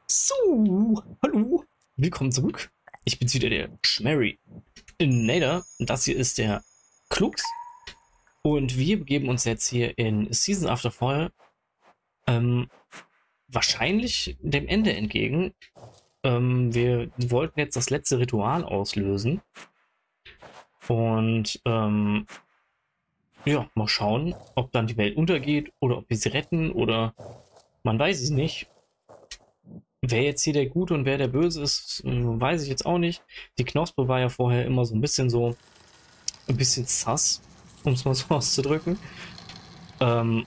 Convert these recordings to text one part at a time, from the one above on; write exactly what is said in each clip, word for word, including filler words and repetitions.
So, hallo, willkommen zurück. Ich bin's wieder, der Schmerry Nader. Das hier ist der Klux. Und wir begeben uns jetzt hier in Season After Fall ähm, wahrscheinlich dem Ende entgegen. Ähm, wir wollten jetzt das letzte Ritual auslösen. Und ähm, ja, mal schauen, ob dann die Welt untergeht oder ob wir sie retten oder man weiß es nicht. Wer jetzt hier der Gute und wer der Böse ist, weiß ich jetzt auch nicht. Die Knospe war ja vorher immer so ein bisschen so, ein bisschen sass, um es mal so auszudrücken. Ähm,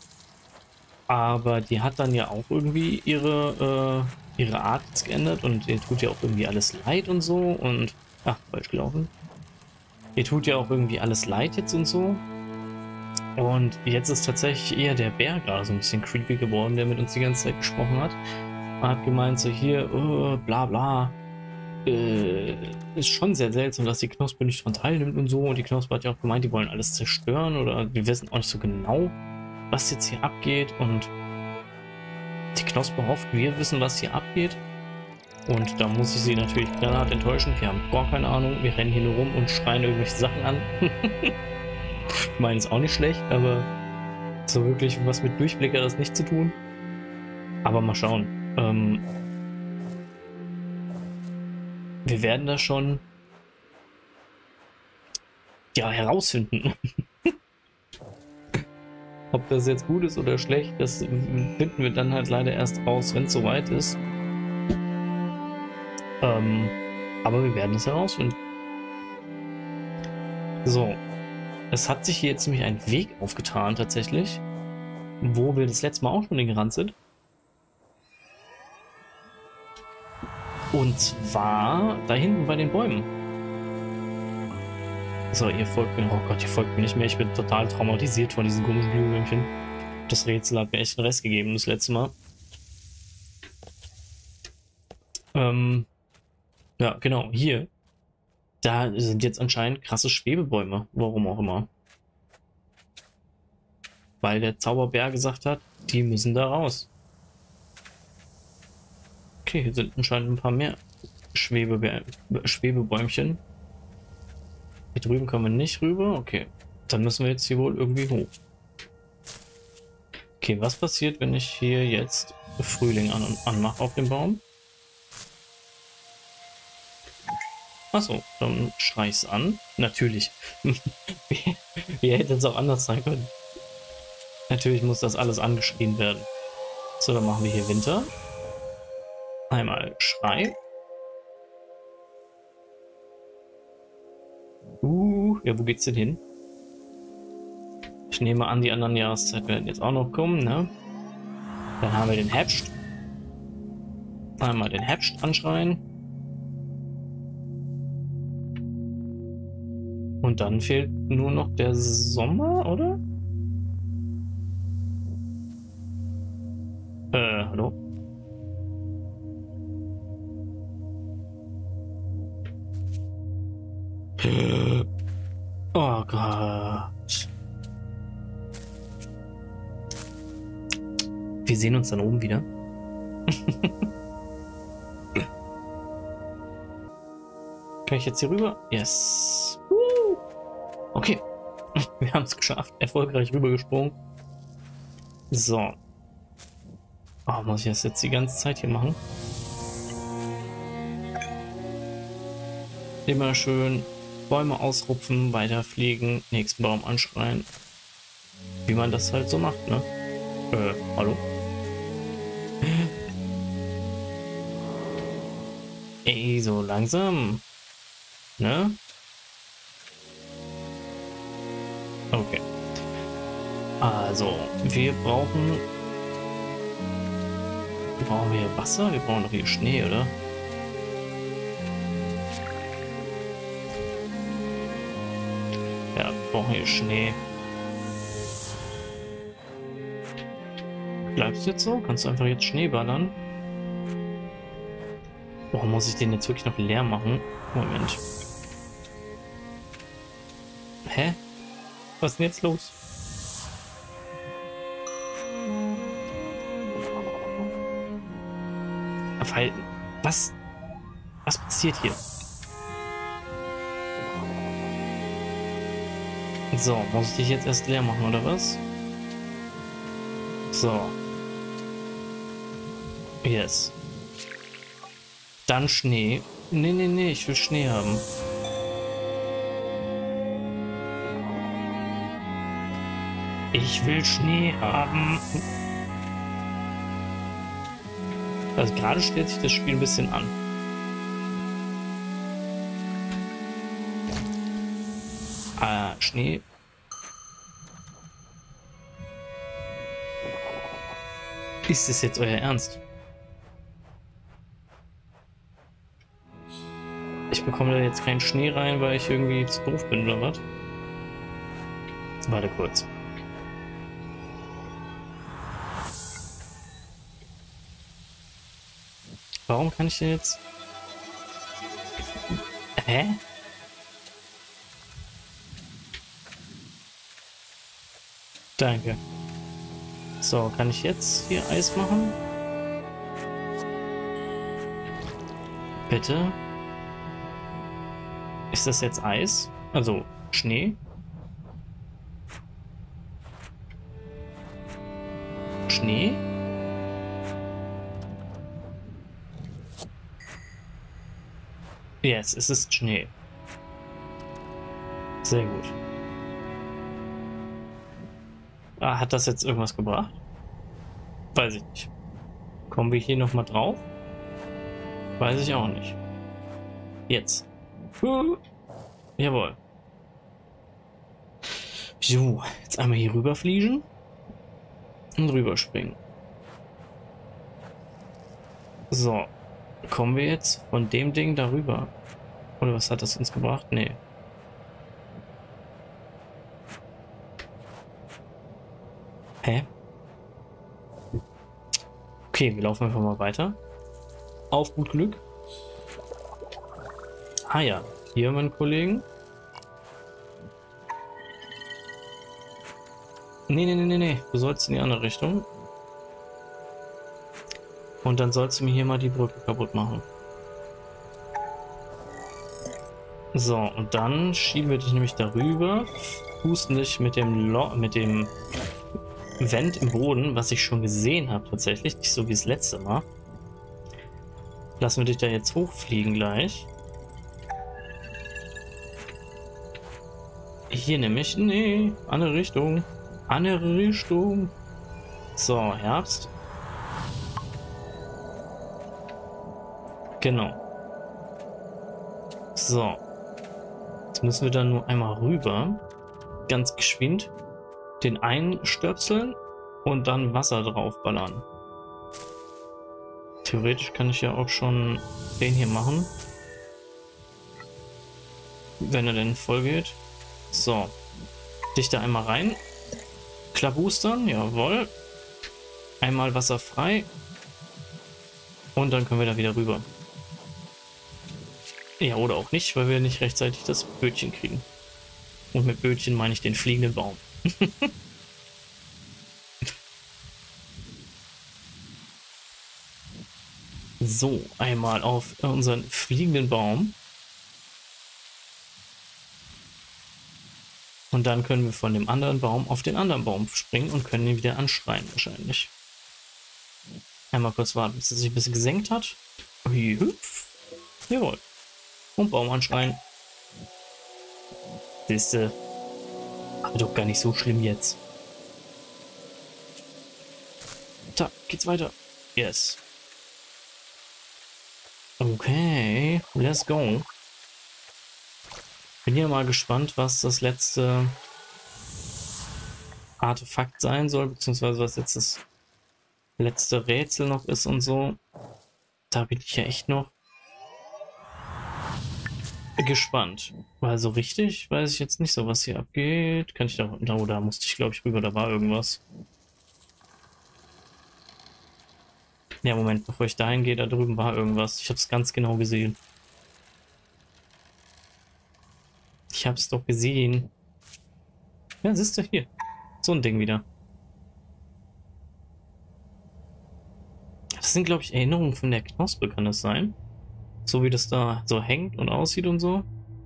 aber die hat dann ja auch irgendwie ihre, äh, ihre Art jetzt geändert und ihr tut ja auch irgendwie alles leid und so und, ach, falsch gelaufen. Ihr tut ja auch irgendwie alles leid jetzt und so. Und jetzt ist tatsächlich eher der Bär gerade so ein bisschen creepy geworden, der mit uns die ganze Zeit gesprochen hat. Er hat gemeint, so hier, uh, bla bla. Äh, ist schon sehr seltsam, dass die Knospe nicht daran teilnimmt und so. Und die Knospe hat ja auch gemeint, die wollen alles zerstören oder wir wissen auch nicht so genau, was jetzt hier abgeht. Und die Knospe hofft, wir wissen, was hier abgeht. Und da muss ich sie natürlich knallhart enttäuschen. Wir haben gar keine Ahnung. Wir rennen hier nur rum und schreien irgendwelche Sachen an. Ich meine, ist auch nicht schlecht, aber so wirklich was mit Durchblick hat das nicht zu tun. Aber mal schauen. Ähm, wir werden das schon ja herausfinden. Ob das jetzt gut ist oder schlecht, das finden wir dann halt leider erst raus, wenn es soweit ist. Ähm, aber wir werden es herausfinden. So, es hat sich hier jetzt nämlich ein Weg aufgetan tatsächlich, wo wir das letzte Mal auch schon hingerannt sind. Und zwar da hinten bei den Bäumen. So, ihr folgt mir. Oh Gott, ihr folgt mir nicht mehr. Ich bin total traumatisiert von diesen komischen Glühwürmchen. Das Rätsel hat mir echt einen Rest gegeben das letzte Mal. Ähm, ja, genau, hier. Da sind jetzt anscheinend krasse Schwebebäume. Warum auch immer. Weil der Zauberbär gesagt hat, die müssen da raus. Okay, hier sind anscheinend ein paar mehr Schwebebä Schwebebäumchen. Hier drüben kommen wir nicht rüber. Okay, dann müssen wir jetzt hier wohl irgendwie hoch. Okay, was passiert, wenn ich hier jetzt Frühling an anmache auf dem Baum? Achso, dann schrei ich es an. Natürlich. wie, wie hätte es auch anders sein können? Natürlich muss das alles angeschrien werden. So, dann machen wir hier Winter. Einmal Schrei. Uh, ja, wo geht's denn hin? Ich nehme an, die anderen Jahreszeiten werden jetzt auch noch kommen, ne? Dann haben wir den Herbst. Einmal den Herbst anschreien. Und dann fehlt nur noch der Sommer, oder? Äh, hallo? Oh Gott. Wir sehen uns dann oben wieder. Kann ich jetzt hier rüber? Yes. Okay. Wir haben es geschafft. Erfolgreich rübergesprungen. So. Oh, muss ich das jetzt die ganze Zeit hier machen? Immer schön Bäume ausrupfen, weiterfliegen, nächsten Baum anschreien. Wie man das halt so macht, ne? Äh, hallo? Ey, so langsam. Ne? Okay. Also, wir brauchen... Brauchen wir hier Wasser? Wir brauchen doch hier Schnee, oder? Ja, wir brauchen hier Schnee. Bleibst du jetzt so? Kannst du einfach jetzt Schnee ballern? Warum muss ich den jetzt wirklich noch leer machen? Moment. Hä? Was ist denn jetzt los? Verhalten. Was? Was passiert hier? So, muss ich dich jetzt erst leer machen, oder was? So. Yes. Dann Schnee. Nee, nee, nee, ich will Schnee haben. Ich will Schnee haben. Also gerade stellt sich das Spiel ein bisschen an. Ah, Schnee. Ist das jetzt euer Ernst? Ich bekomme da jetzt keinen Schnee rein, weil ich irgendwie zu doof bin, oder was? Warte kurz. Warum kann ich denn jetzt... Hä? Danke. So, kann ich jetzt hier Eis machen? Bitte? Ist das jetzt Eis? Also Schnee? Schnee? Yes, es ist Schnee. Sehr gut. Ah, hat das jetzt irgendwas gebracht? Weiß ich nicht. Kommen wir hier nochmal drauf? Weiß ich auch nicht. Jetzt. Uh, jawohl. So, jetzt einmal hier rüberfliegen und rüberspringen. So, kommen wir jetzt von dem Ding darüber? Oder was hat das uns gebracht? Nee. Hä? Okay, wir laufen einfach mal weiter. Auf gut Glück. Ah ja, hier mein Kollegen. Nee, nee, nee, nee, nee. Du sollst in die andere Richtung. Und dann sollst du mir hier mal die Brücke kaputt machen. So, und dann schieben wir dich nämlich darüber. Pusten dich mit dem Lo mit dem Vent im Boden, was ich schon gesehen habe tatsächlich. Nicht so wie das letzte Mal. Lassen wir dich da jetzt hochfliegen gleich. Hier nämlich, nee, andere Richtung. Andere Richtung. So, Herbst. Genau. So. Jetzt müssen wir dann nur einmal rüber. Ganz geschwind. Den einstöpseln und dann Wasser draufballern. Theoretisch kann ich ja auch schon den hier machen. Wenn er denn voll geht. So. Dich da einmal rein. Klabustern, jawohl. Einmal Wasser frei. Und dann können wir da wieder rüber. Ja, oder auch nicht, weil wir nicht rechtzeitig das Bötchen kriegen. Und mit Bötchen meine ich den fliegenden Baum. So, einmal auf unseren fliegenden Baum. Und dann können wir von dem anderen Baum auf den anderen Baum springen und können ihn wieder anschreien wahrscheinlich. Einmal kurz warten, bis er sich ein bisschen gesenkt hat. Hüpf. Jawohl. Und Baum anschreien. Siehste. Aber doch gar nicht so schlimm jetzt. Da, geht's weiter. Yes. Okay, let's go. Bin ja mal gespannt, was das letzte Artefakt sein soll, beziehungsweise was jetzt das letzte Rätsel noch ist und so. Da bin ich ja echt noch gespannt. Weil so richtig weiß ich jetzt nicht so, was hier abgeht. Kann ich da, da oder musste ich glaube ich rüber, da war irgendwas. Ja, Moment, bevor ich dahin gehe, da drüben war irgendwas. Ich habe es ganz genau gesehen. Ich habe es doch gesehen. Ja, siehst du hier. So ein Ding wieder. Das Das sind, glaube ich, Erinnerungen von der Knospe, kann das sein? So wie das da so hängt und aussieht und so.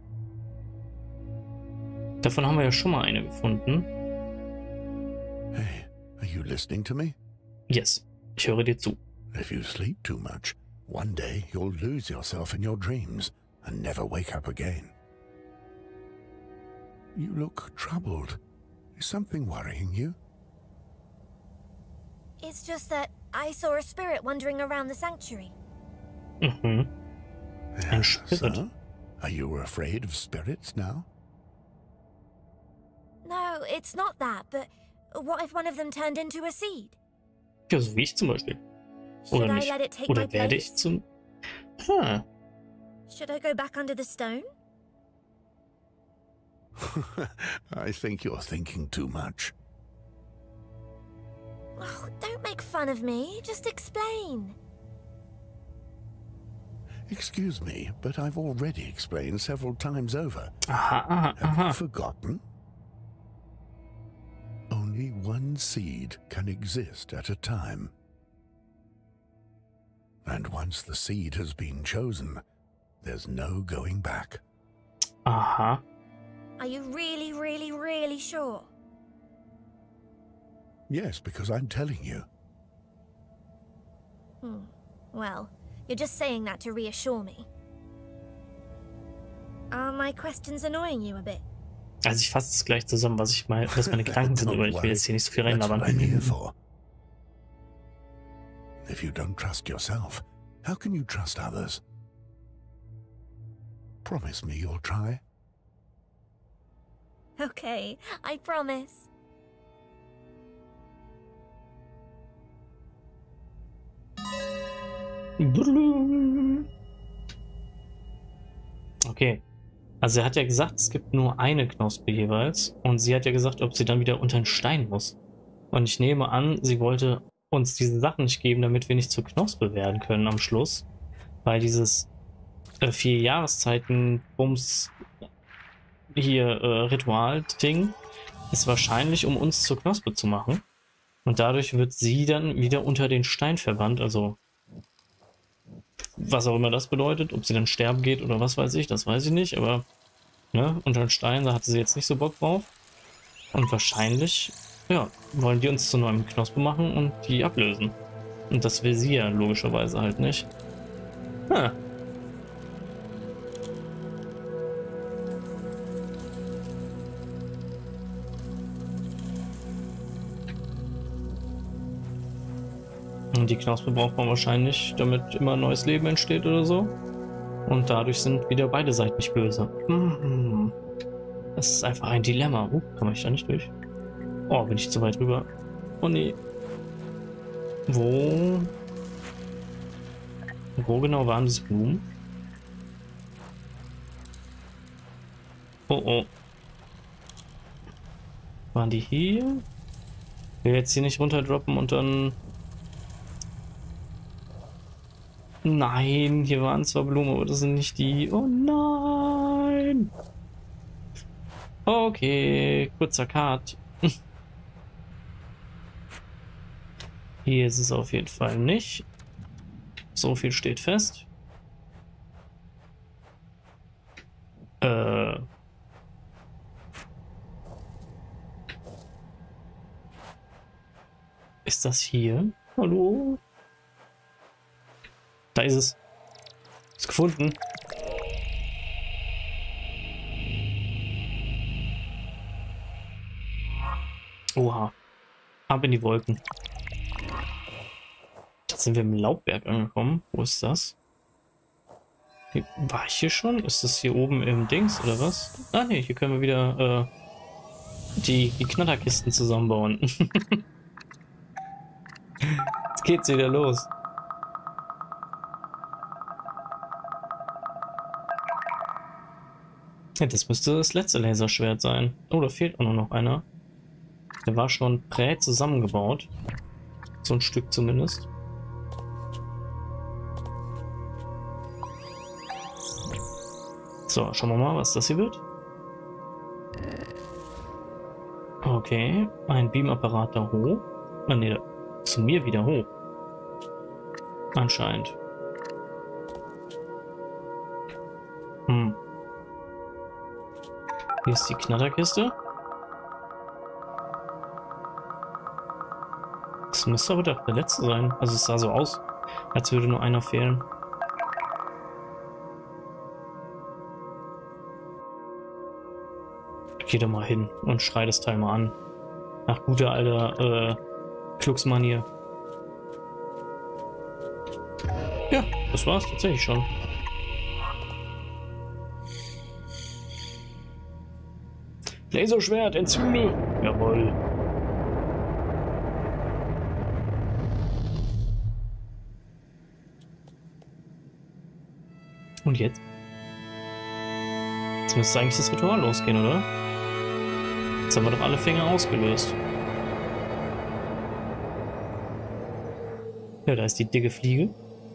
Davon haben wir ja schon mal eine gefunden. Hey, are you listening to me? Yes, ich höre dir zu. If you sleep too much, one day you'll lose yourself in your dreams and never wake up again. You look troubled. Is something worrying you? It's just that I saw a spirit wandering around the sanctuary. Mhm. Ein Yes, Spirit. so? Are you afraid of spirits now? No, it's not that, but what if one of them turned into a seed? Ja, so wie ich zum Beispiel. Should Oder I nicht? let it take my Oder werde ich place? zum... Hm. Should I go back under the stone? I think you're thinking too much. Oh, don't make fun of me. Just explain. Excuse me, but I've already explained several times over. Aha, aha, Have you aha. forgotten? Only one seed can exist at a time. And once the seed has been chosen, there's no going back. Aha. Are you really, really, really sure? Yes, because I'm telling you. Hmm. Well, you're just saying that to reassure me. Are my questions annoying you a bit? Also ich fasse es gleich zusammen, was ich mal, was meine Gedanken sind, Don't aber ich will worry. jetzt hier nicht so viel That's what I'm here reinlabern. for. If you don't trust yourself, how can you trust others? Promise me you'll try. Okay, I promise. Okay. Also er hat ja gesagt, es gibt nur eine Knospe jeweils. Und sie hat ja gesagt, ob sie dann wieder unter den Stein muss. Und ich nehme an, sie wollte uns diese Sachen nicht geben, damit wir nicht zur Knospe werden können am Schluss. Weil dieses äh, vier Jahreszeiten Bums hier äh, Ritual-Ding ist wahrscheinlich, um uns zur Knospe zu machen. Und dadurch wird sie dann wieder unter den Stein verbannt. Also was auch immer das bedeutet, ob sie dann sterben geht oder was weiß ich, das weiß ich nicht, aber ne, unter den Stein, da hatte sie jetzt nicht so Bock drauf. Und wahrscheinlich, ja, wollen die uns zu neuem Knospe machen und die ablösen. Und das will sie ja logischerweise halt nicht. Hm. Und die Knospe braucht man wahrscheinlich, damit immer neues Leben entsteht oder so. Und dadurch sind wieder beide Seiten nicht böse. Mhm. Das ist einfach ein Dilemma. Uh, kann ich da nicht durch? Oh, bin ich zu weit rüber. Oh nee. Wo? Wo genau waren diese Blumen? Oh oh. Waren die hier? Ich will jetzt hier nicht runterdroppen und dann... Nein, hier waren zwar Blumen, aber das sind nicht die. Oh nein! Okay, kurzer Cut. Hier ist es auf jeden Fall nicht. So viel steht fest. Äh. Ist das hier? Hallo? Da ist es. Ist gefunden. Oha. Ab in die Wolken. Jetzt sind wir im Laubberg angekommen. Wo ist das? Hier, war ich hier schon? Ist das hier oben im Dings oder was? Ah ne, hier können wir wieder äh, die, die Knatterkisten zusammenbauen. Jetzt geht's wieder los. Ja, das müsste das letzte Laserschwert sein. Oh, da fehlt auch noch einer. Der war schon prä zusammengebaut. So ein Stück zumindest. So, schauen wir mal, was das hier wird. Okay, ein Beamapparat da hoch. Ah, nee, da, zu mir wieder hoch. Anscheinend. Hm. Hier ist die Knatterkiste. Das müsste aber der letzte sein. Also es sah so aus, als würde nur einer fehlen. Geh da mal hin und schrei das Teil mal an. Nach guter alter äh, Klucksmanier. Ja, das war's tatsächlich schon. Laserschwert, entzünde! Jawohl. Und jetzt? Jetzt müsste eigentlich das Ritual losgehen, oder? Jetzt haben wir doch alle Fänger ausgelöst. Ja, da ist die dicke Fliege.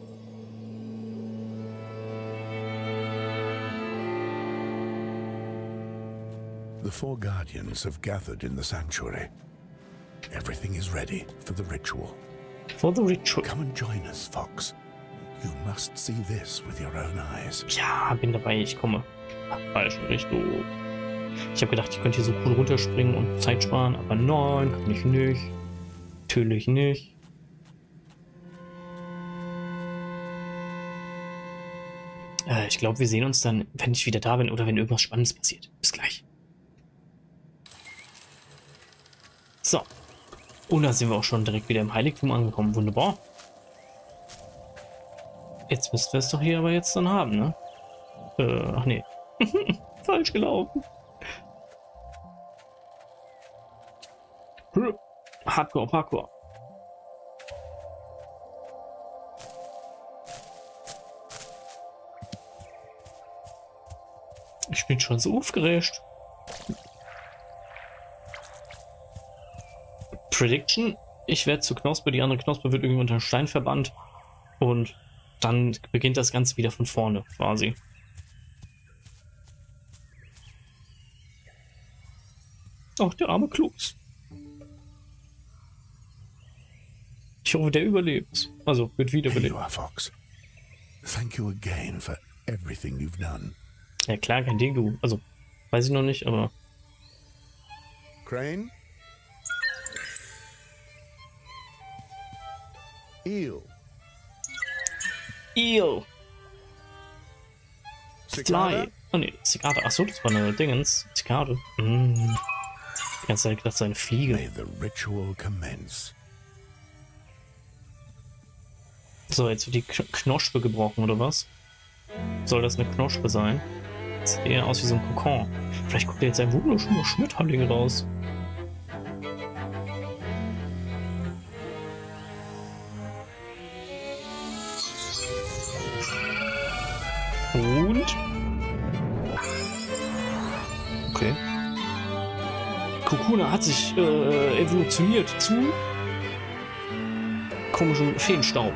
The four guardians have gathered in the sanctuary. Everything is ready for the ritual. For the ritual. Come and join us, Fox. You must see this with your own eyes. Ja, bin dabei, ich komme. Falsche Richtung. Ich habe gedacht, ich könnte hier so cool runterspringen und Zeit sparen, aber nein, kann ich nicht. Natürlich nicht. Äh, ich glaube, wir sehen uns dann, wenn ich wieder da bin oder wenn irgendwas Spannendes passiert. Bis gleich. So. Und da sind wir auch schon direkt wieder im Heiligtum angekommen. Wunderbar. Jetzt müssten wir es doch hier aber jetzt dann haben, ne? Äh, ach nee. Falsch gelaufen. Hardcore, Parkour. Ich bin schon so aufgeregt. Prediction. Ich werde zu Knospe, die andere Knospe wird irgendwie unter den Stein verbannt. Und dann beginnt das Ganze wieder von vorne, quasi. Auch der arme Klux. Ich hoffe, der überlebt. Also, wird wiederbelebt. Here you are, Fox. Thank you again for everything you've done. Ja klar, kein Ding, du. Also, weiß ich noch nicht, aber... Crane? Eel. Eel. Cicada? Fly. Oh ne, Cicada. Achso, das war eine Dingens. Cicada. Mm. Die ganze Zeit gedacht, seine Fliege. May the ritual commence. So, jetzt wird die K Knospe gebrochen, oder was? Soll das eine Knospe sein? Das sieht eher aus wie so ein Kokon. Vielleicht kommt jetzt ein wunderschöner Schmetterling raus. Und? Okay. Kokuna hat sich äh, evolutioniert zu komischem Feenstaub.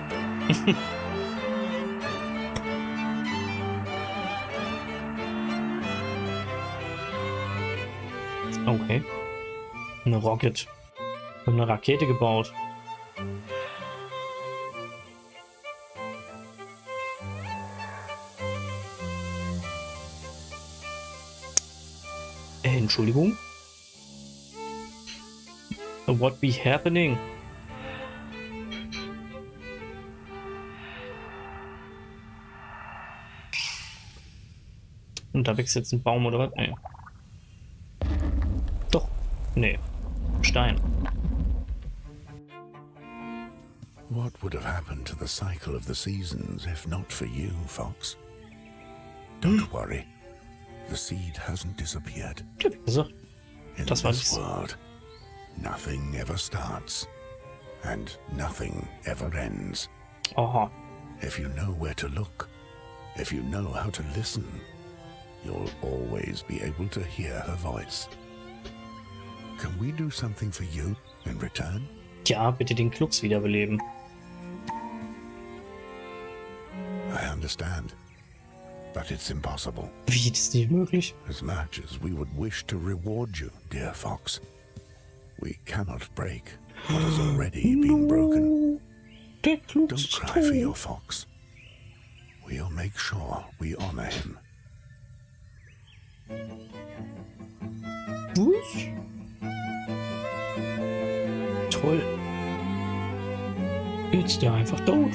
Okay. Eine Rocket. Wir haben eine Rakete gebaut. Äh, Entschuldigung. What be happening? Und da wächst jetzt ein Baum oder was? Nee. Doch. Nee. Stein. What would have happened to the cycle of the seasons if not for you, Fox? Don't worry. The seed hasn't disappeared. Ja, wie gesagt. In Das war this das. world, nothing ever starts and nothing ever ends. Aha. If you know where to look, if you know how to listen, you'll always be able to hear her voice. Can we do something for you in return? Ja, bitte den Klux wiederbeleben. I understand, but it's impossible. Wie, das ist nicht möglich? As much as we would wish to reward you, dear Fox, we cannot break what has already been broken. Der Don't klugste cry for your Tod. fox. We'll make sure we honor him. Durch? Toll. Jetzt ist der einfach tot.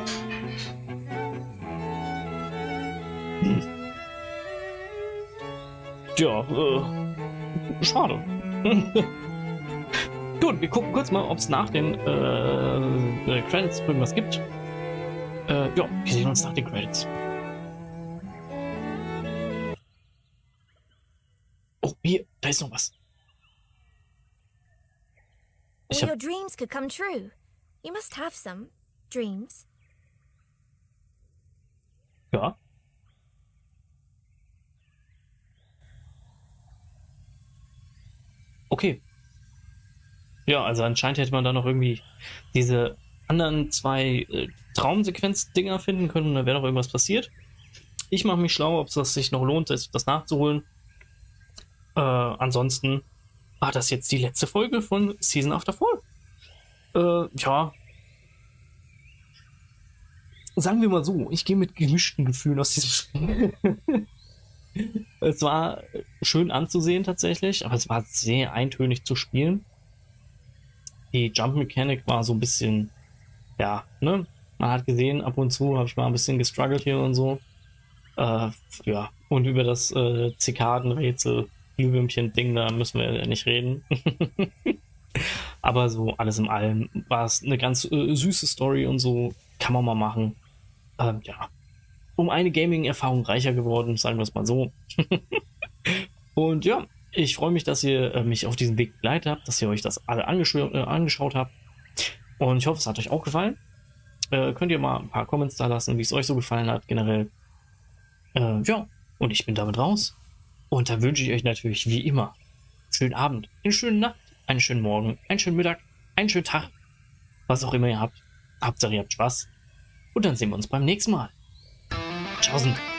Hm. Ja, äh, schade. Gut, wir gucken kurz mal, ob es nach den äh, Credits irgendwas gibt. Äh, ja, wir sehen uns nach den Credits. Oh, hier, da ist noch was. Ich All hab, your dreams could come true. You must have some dreams. ja. Okay. Ja, also anscheinend hätte man da noch irgendwie diese anderen zwei äh, Traumsequenz-Dinger finden können und da wäre noch irgendwas passiert. Ich mache mich schlau, ob es das sich noch lohnt, das, das nachzuholen. Äh, ansonsten war das jetzt die letzte Folge von Season After Fall. Äh, ja. Sagen wir mal so, ich gehe mit gemischten Gefühlen aus diesem Spiel. Es war schön anzusehen tatsächlich, aber es war sehr eintönig zu spielen. Die Jump Mechanik war so ein bisschen, ja, ne? Man hat gesehen, ab und zu habe ich mal ein bisschen gestruggelt hier und so. Äh, ja, und über das äh, Zikadenrätsel, Glühwürmchen-Ding, da müssen wir nicht reden. Aber so alles in allem war es eine ganz äh, süße Story und so, kann man mal machen. Ähm, ja, um eine Gaming-Erfahrung reicher geworden, sagen wir es mal so. Und ja, ich freue mich, dass ihr äh, mich auf diesem Weg begleitet habt, dass ihr euch das alle angesch äh, angeschaut habt. Und ich hoffe, es hat euch auch gefallen. Äh, könnt ihr mal ein paar Comments da lassen, wie es euch so gefallen hat, generell. Äh, ja, und ich bin damit raus. Und dann wünsche ich euch natürlich wie immer einen schönen Abend, eine schöne Nacht, einen schönen Morgen, einen schönen Mittag, einen schönen Tag. Was auch immer ihr habt. Hauptsache ihr habt Spaß. Und dann sehen wir uns beim nächsten Mal. Tschaußen.